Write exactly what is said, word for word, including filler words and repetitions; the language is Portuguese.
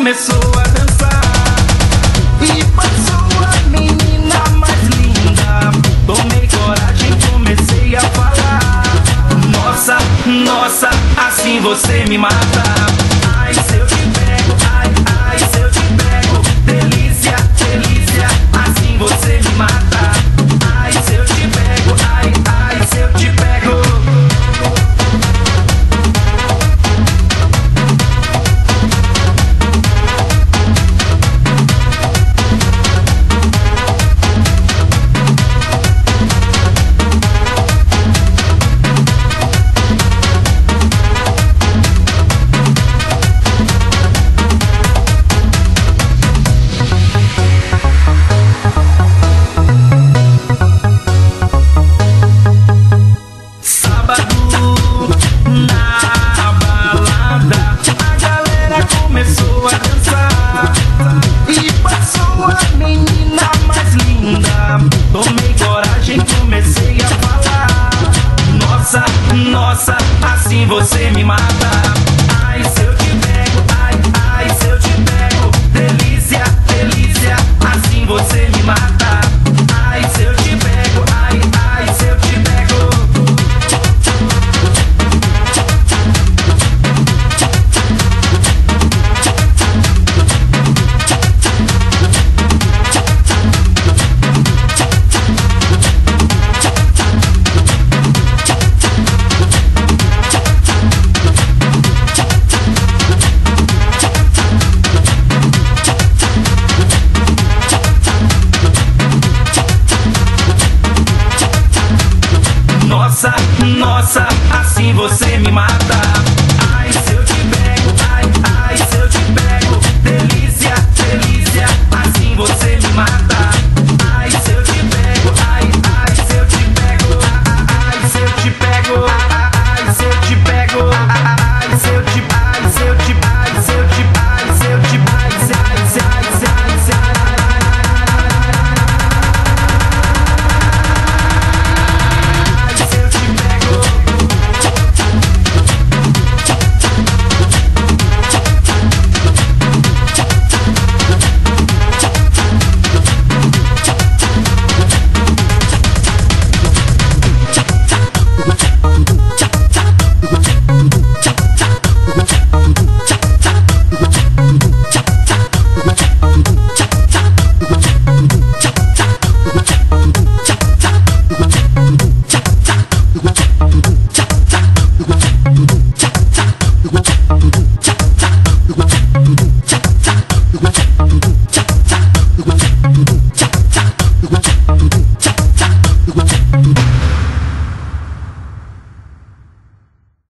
começou a dançar e passou a menina mais linda. Tomei coragem, comecei a falar: nossa, nossa, assim você me mata. Ai, se eu te pego, ai, ai, se eu te pego. Delícia, delícia, assim você me mata. Ai, se eu te pego, ai, ai, se eu te pego. Começou a dançar e passou a menina mais linda. Tomei coragem, comecei a falar: nossa, nossa, assim você me mata. Ai, se eu te pego, ai, ai, se eu te pego. Delícia, delícia, assim você me mata. Ai, se eu te pego, ai, ai, se eu te pego. Nossa, nossa, assim você me mata. Ai, se eu te pego, ai, ai, se eu te pego. Delícia, delícia, assim você me mata. Ai, se eu te pego, ai, ai, se eu te pego. Ai, se eu te pego, ai, se eu te pego. Ai, se eu te, ai, se eu te, ai, se eu te, ai, se eu te, ai, se, ai, se, ai, se, ai, se, ai. What?